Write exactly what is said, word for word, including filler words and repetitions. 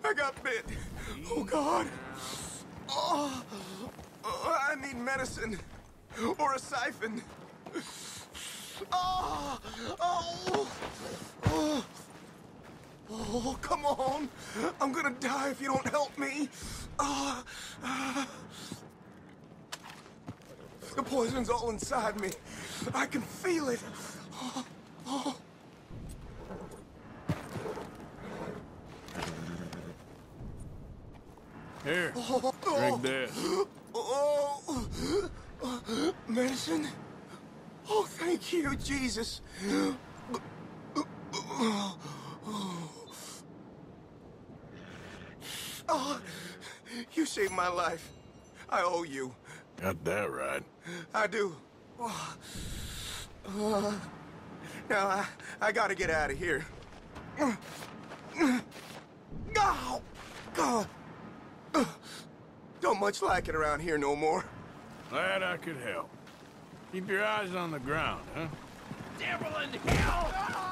I got bit. Oh, God. Oh, oh, I need medicine. Or a siphon. Oh, oh, oh. Oh, come on. I'm gonna die if you don't help me. Uh, uh, the poison's all inside me. I can feel it. Oh, oh. Here, Oh, drink this. Oh, oh, medicine? Oh, thank you, Jesus. Oh, you saved my life. I owe you. Got that right. I do. Oh, uh, now, I, I gotta get out of here. Oh, God. Don't much like it around here no more. Glad I could help. Keep your eyes on the ground, huh? Devil in hell!